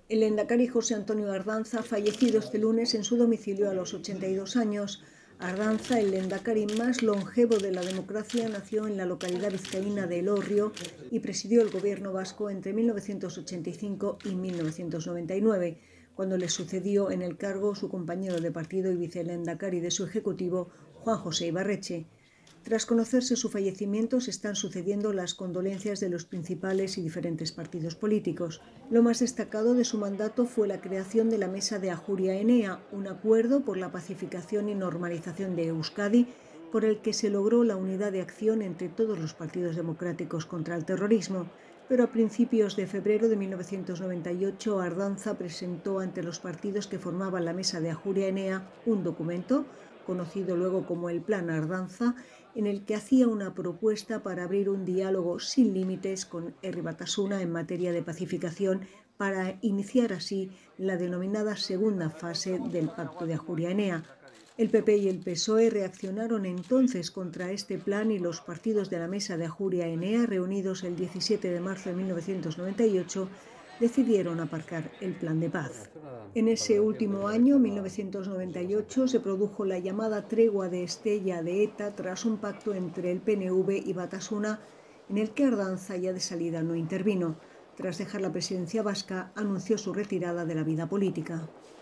El lehendakari José Antonio Ardanza, fallecido este lunes en su domicilio a los 82 años. Ardanza, el lehendakari más longevo de la democracia, nació en la localidad vizcaína de Elorrio y presidió el gobierno vasco entre 1985 y 1999, cuando le sucedió en el cargo su compañero de partido y vicelehendakari de su ejecutivo, Juan José Ibarretxe. Tras conocerse su fallecimiento, se están sucediendo las condolencias de los principales y diferentes partidos políticos. Lo más destacado de su mandato fue la creación de la Mesa de Ajuria Enea, un acuerdo por la pacificación y normalización de Euskadi, por el que se logró la unidad de acción entre todos los partidos democráticos contra el terrorismo. Pero a principios de febrero de 1998, Ardanza presentó ante los partidos que formaban la Mesa de Ajuria Enea un documento, conocido luego como el Plan Ardanza, en el que hacía una propuesta para abrir un diálogo sin límites con Herri Batasuna en materia de pacificación, para iniciar así la denominada segunda fase del Pacto de Ajuria Enea. El PP y el PSOE reaccionaron entonces contra este plan y los partidos de la Mesa de Ajuria Enea, reunidos el 17 de marzo de 1998, decidieron aparcar el plan de paz. En ese último año, 1998, se produjo la llamada tregua de Estella de ETA tras un pacto entre el PNV y Batasuna, en el que Ardanza, ya de salida, no intervino. Tras dejar la presidencia vasca, anunció su retirada de la vida política.